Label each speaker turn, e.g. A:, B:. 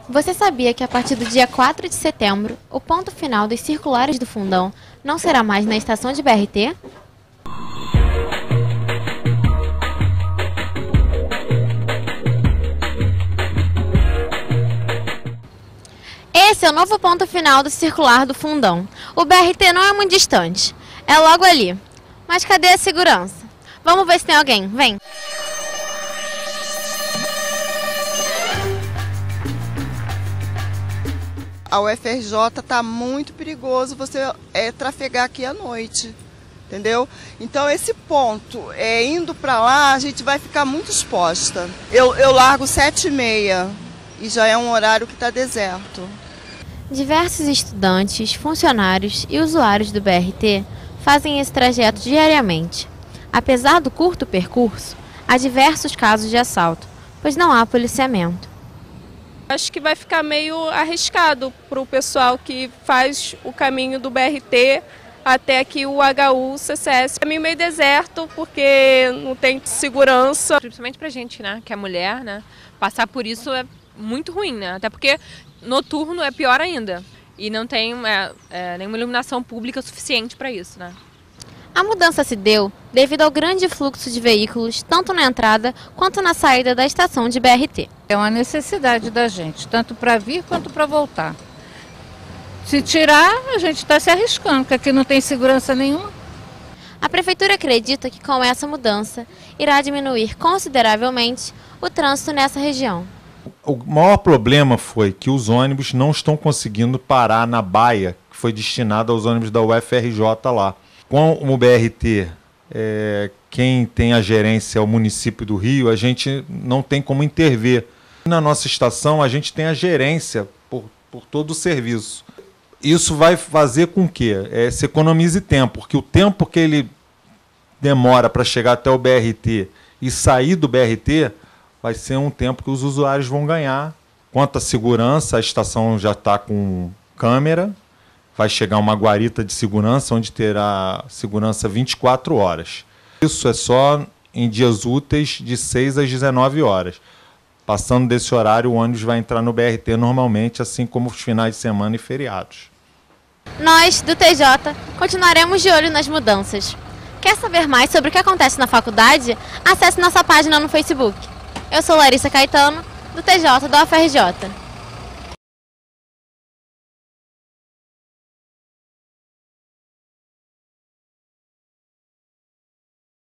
A: Você sabia que a partir do dia 4 de setembro, o ponto final dos circulares do Fundão não será mais na estação de BRT? Esse é o novo ponto final do circular do Fundão. O BRT não é muito distante, é logo ali. Mas cadê a segurança? Vamos ver se tem alguém, vem!
B: A UFRJ está muito perigoso você trafegar aqui à noite, entendeu? Então esse ponto, indo para lá, a gente vai ficar muito exposta. Eu largo 7h30 e já é um horário que está deserto.
A: Diversos estudantes, funcionários e usuários do BRT fazem esse trajeto diariamente. Apesar do curto percurso, há diversos casos de assalto, pois não há policiamento.
C: Acho que vai ficar meio arriscado para o pessoal que faz o caminho do BRT até aqui o HU, CCS. É meio deserto porque não tem segurança.
D: Principalmente para a gente, né, que é mulher, né, passar por isso é muito ruim, né, até porque noturno é pior ainda e não tem nenhuma iluminação pública suficiente para isso, né.
A: A mudança se deu devido ao grande fluxo de veículos, tanto na entrada quanto na saída da estação de BRT.
E: É uma necessidade da gente, tanto para vir quanto para voltar. Se tirar, a gente está se arriscando, porque aqui não tem segurança nenhuma.
A: A Prefeitura acredita que com essa mudança irá diminuir consideravelmente o trânsito nessa região.
F: O maior problema foi que os ônibus não estão conseguindo parar na baia que foi destinada aos ônibus da UFRJ lá. Com o BRT, quem tem a gerência é o município do Rio, a gente não tem como intervir. Na nossa estação, a gente tem a gerência por todo o serviço. Isso vai fazer com que se economize tempo, porque o tempo que ele demora para chegar até o BRT e sair do BRT vai ser um tempo que os usuários vão ganhar. Quanto à segurança, a estação já está com câmera. Vai chegar uma guarita de segurança, onde terá segurança 24 horas. Isso é só em dias úteis de 6 às 19 horas. Passando desse horário, o ônibus vai entrar no BRT normalmente, assim como os finais de semana e feriados.
A: Nós, do TJ, continuaremos de olho nas mudanças. Quer saber mais sobre o que acontece na faculdade? Acesse nossa página no Facebook. Eu sou Larissa Caetano, do TJ da UFRJ.